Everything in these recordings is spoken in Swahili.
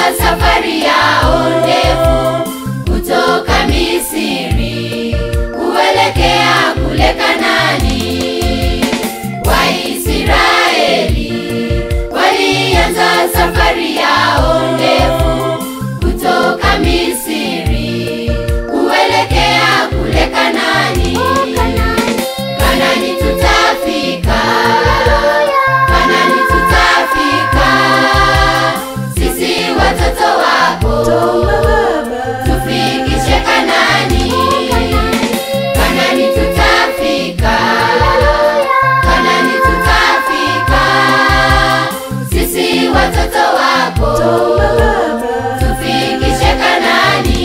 safari yao ndefu kutoka Misri kuelekea kule Kanaani. Waisraeli walianza safari yao ndefu kutoka Misri kuelekea kule Kanaani. Kanaani tutafika, Kanaani tutafika, sisi watoto wako tufikishe Kanaani. Kanaani tutafika, Kanaani tutafika, sisi watoto wako tufikishe Kanaani.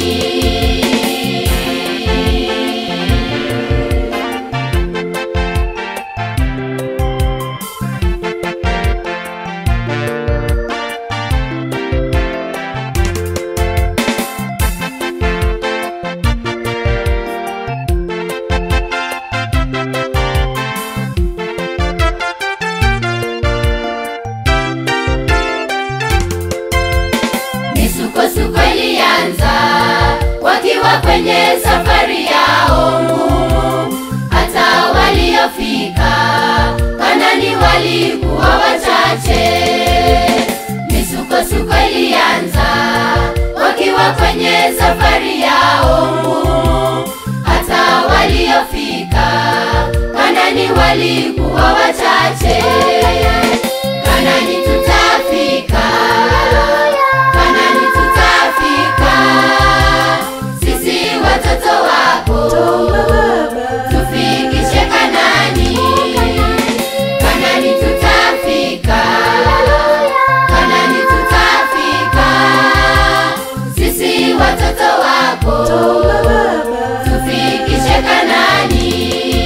Misukosuko ilianza wakiwa kwenye safari yao ngumu. Hata waliofika Kanaani walikuwa wachache. Misukosuko ilianza wakiwa kwenye safari yao ngumu. Hata waliofika Kanaani walikuwa wachache. Kanaani tutafika, Kanaani tutafika, sisi watoto wako tufikishe Kanaani. Kanaani tutafika, Kanaani tutafika, sisi watoto wako tufikishe Kanaani.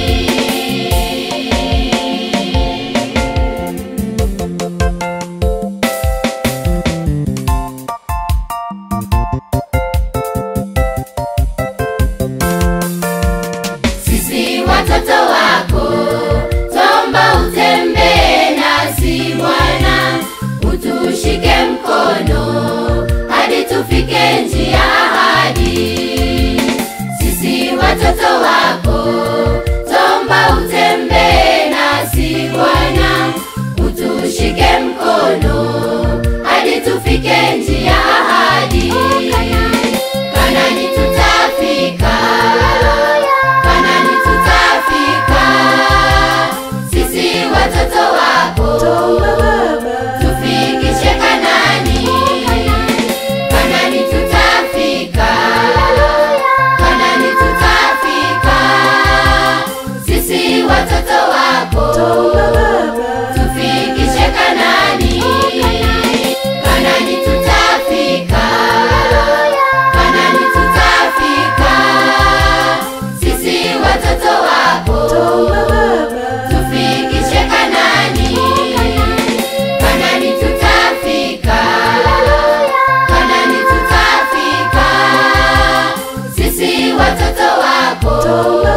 Watoto wako tomba utembee nasi Bwana, utushike mkono hadi tufike nchi ya ahadi. Sisi watoto wako tomba utembee nasi Bwana, utushike mkono hadi tufike nchi ya ahadi. Kanaani tutafika, Kanaani tutafika, sisi watoto wako tufikishe Kanaani. Kanaani tutafika, Kanaani tutafika, sisi watoto wako tufikishe Kanaani. Kanaani tutafika, Kanaani tutafika, sisi watoto wako tufikishe Kanaani. Kanaani tutafika, Kanaani tutafika, sisi watoto wako